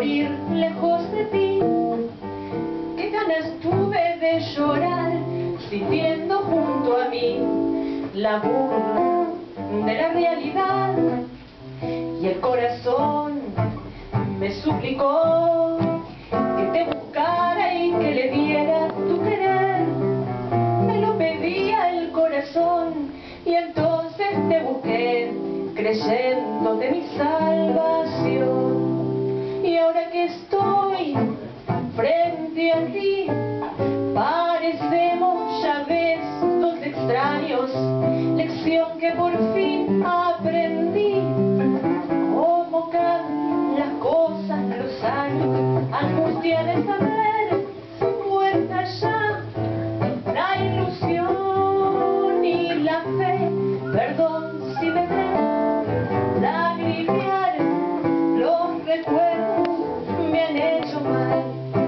morir lejos de ti. Qué ganas tuve de llorar sintiendo junto a mí la burla de la realidad, y el corazón me suplicó que te buscara y que le diera tu querer. Me lo pedía el corazón y entonces te busqué, creyendo de mi salvación. Y ahora que estoy frente a ti, parecemos, ya ves, dos extraños. Lección que por fin aprendí: cómo cambian las cosas, los años, angustia de saber, muerta ya la ilusión y la fe. Perdón si me ven lagrimear, los recuerdos me han hecho mal.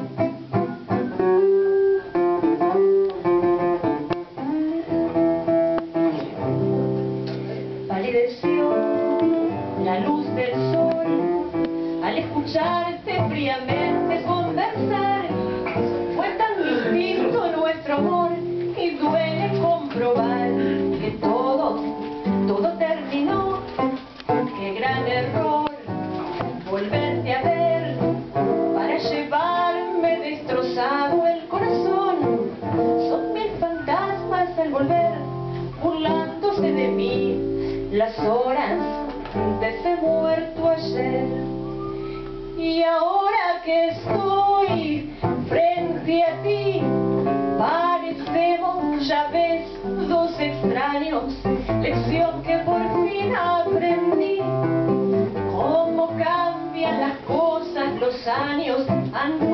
Palideció la luz del sol al escucharte fríamente conversar. Fue tan distinto nuestro amor y duele comprobar que todo terminó. Qué gran error volverte a ver para llevarme destrozado el corazón. Son mil fantasmas al volver, burlándose de mí, las horas de ese muerto ayer. Y ahora que estoy frente a ti, parecemos, ya ves, dos extraños. Lección que por fin aprendí: cómo cambian las cosas, los años han